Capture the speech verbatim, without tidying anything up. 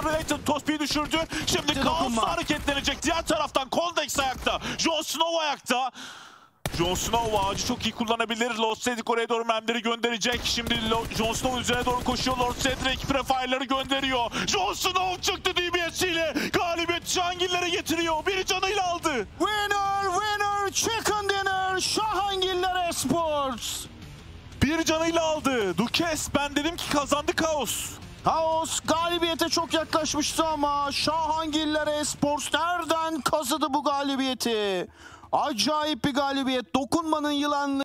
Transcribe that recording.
Defibrillator Tospi'yi düşürdü. Şimdi Kaos'la hareketlenecek. Diğer taraftan Coldex ayakta. Jon Snow ayakta. Jon Snow ağacı çok iyi kullanabilir. Lord Cedric oraya doğru mermileri gönderecek. Şimdi Jon Snow'un üzerine doğru koşuyor. Lord Cedric Prefire'ları gönderiyor. Jon Snow çıktı D B S ile. Galibiyet Şahangillere getiriyor. Biri canıyla aldı. Winner, winner, chicken dinner, Şahangiller Esports. Bir canıyla aldı. Dukes, ben dedim ki kazandı Kaos. Kaos galibiyete çok yaklaşmıştı ama Şahangiller Esports nereden kazıdı bu galibiyeti? Acayip bir galibiyet. Dokunmanın yılanlı.